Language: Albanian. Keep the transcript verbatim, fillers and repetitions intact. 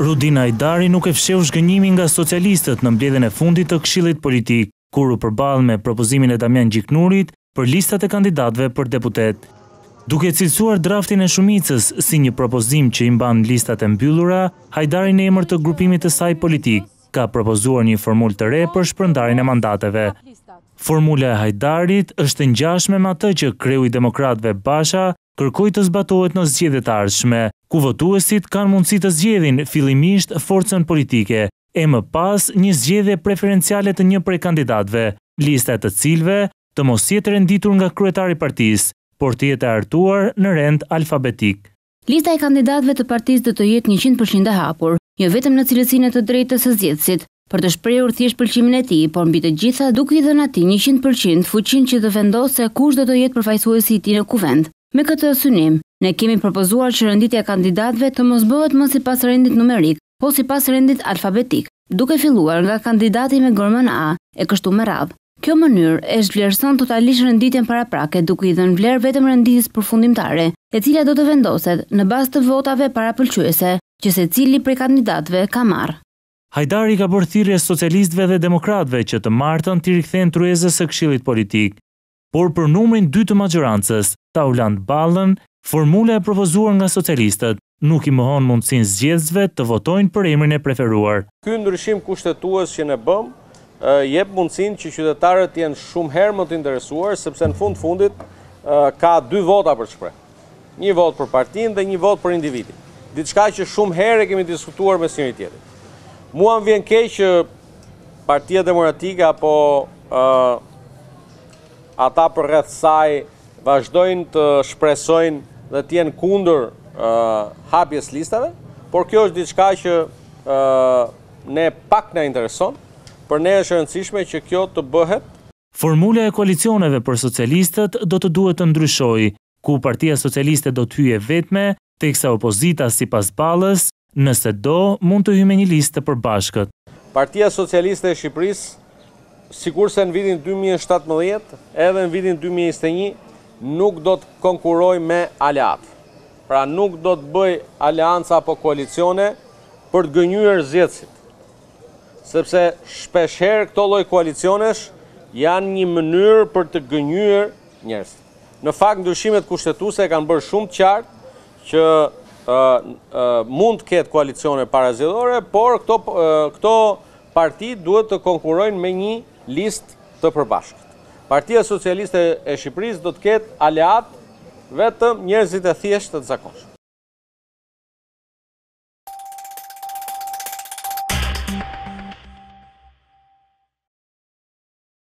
Rudin Hajdari nuk e fsheu zhgënjimin nga socialistët në mbledhjen e fundit të Këshillit Politik, kur u përball me propozimin e Damian Gjiknurit për listat e kandidatëve për deputet. Duke cilësuar draftin e shumicës si një propozim që i mban listat e mbyllura, Hajdari në emër të grupimit të saj politik ka propozuar një formulë të re për shpërndarjen e mandateve. Formula e Hajdarit është e ngjashme me atë që kreu i Demokratëve Basha kërkoi të zbatohet në zgjedhjet e ardhshme, ku votuesit kanë mundësi të zgjedhin fillimisht forcën politike, e më pas një zgjedhje preferenciale të një prej kandidatëve, lista e të cilëve të mos jetë renditur nga kryetari i partisë, por të jetë hartuar në rend alfabetik. Lista e kandidatëve të partisë do të jetë njëqind përqind e hapur, jo vetëm në cilësinë e të drejtës së zgjedhësit, për të shprehur thjesht pëlqimin e tij, por mbi të gjitha duke i dhënë atij njëqind përqind fuqinë që të vendosë se kush do të jetë përfaqësuesi i tij në kuvend. Me këtë synim, ne kemi propozuar që renditja e kandidatëve të mos bëhet më sipas rendit numerik, po sipas rendit alfabetik, duke filluar nga kandidati me gërmën A e kështu me radhë. Kjo mënyrë e zhvlerëson totalisht renditjen paraprake, duke i dhënë vlerë vetëm renditjes përfundimtare, e cila do të vendoset në bazë të votave parapëlqyese që secili prej kandidatëve ka marrë. Hajdari ka bërë thirrje socialistëve dhe demokratëve që të martën t'i rikthejnë tryezës së Këshillit Politik. Por për numrin dy të majorancës, ta u lanë ballën, formula e propozuar nga socialistët nuk i mohon mundësinë zgjedhësve të votojnë për emrin e preferuar. Ky ndryshim kushtetues që ne bëm jep mundësinë që qytetarët jenë shumë herë më të interesuar, sepse në fund fundit ka dy vota për të shprehur. Një vot për partinë dhe një vot për individin. Diçka që shumë herë kemi diskutuar me njëri tjetrin. Mua më vjen keq që Partia Demokratike apo uh, ata për rreth saj vazhdojnë të shpresojnë dhe të jenë kundër uh, hapjes listave, por kjo është diçka që uh, ne pak na intereson, për ne është e rëndësishme që kjo të bëhet. Formula e koalicioneve për socialistët do të duhet të ndryshojë, ku Partia Socialiste do të hyjë vetme, teksa opozita sipas ballës, nëse do, mund të hyjë me një listë të përbashkët. Partia Socialiste e Shqipërisë, sikurse në vitin dy mijë e shtatëmbëdhjetë, edhe në vitin dy mijë e njëzet e një, nuk do të konkuroj me aleat. Pra nuk do të bëj aleanca apo koalicione për të gënjur zgjedhësit. Sepse shpeshherë këto lloj koalicionesh janë një mënyrë për të gënjur njerëzit. Në fakt ndryshimet kushtetuese kanë bërë shumë të qartë që uh, uh, mund të ketë koalicione parazgjedhore, por këto uh, këto parti duhet të konkurrojnë me një listë të përbashkët. Partia Socialiste e Shqipërisë do të ketë aleat vetëm njerëzit e thjeshtë të zakonshëm.